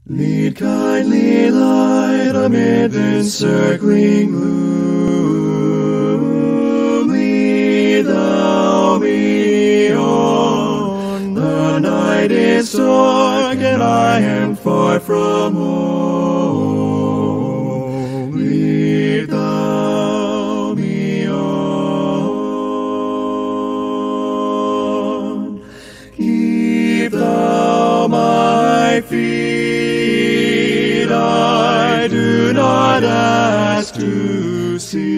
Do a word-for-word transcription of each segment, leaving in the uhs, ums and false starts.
Lead kindly light amid the encircling gloom. Lead thou me on. The night is dark and I am far from home. Lead thou me on. Keep thou my feet. I do not ask to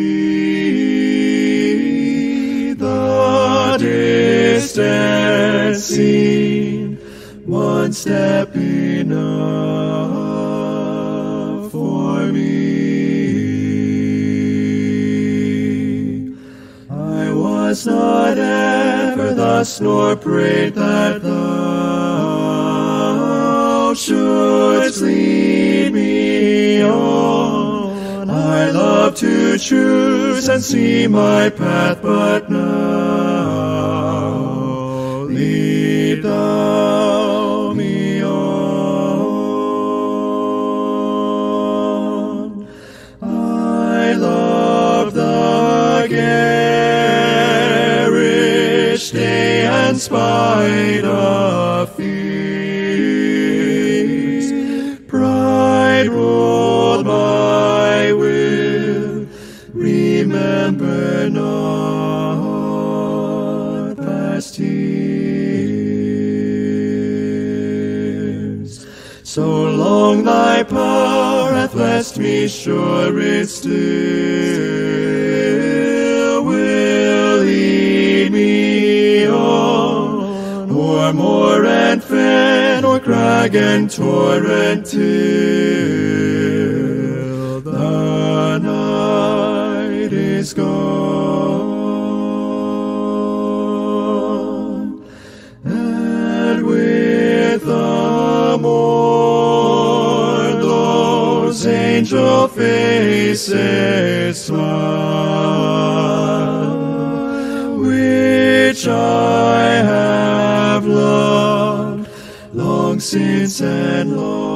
see the distant scene, one step enough for me. I was not ever thus, nor prayed that thou shouldst lead me on. I love to choose and see my path, but now lead thou me on. I love the garish day and spite of fears. Pride ruled my will, remember not past tears. So long thy power hath blessed me, sure it still will lead me on, o'er moor and fen, o'er crag and torrent, till the night is gone, and with the morn those angel faces smile, which I have loved long since and long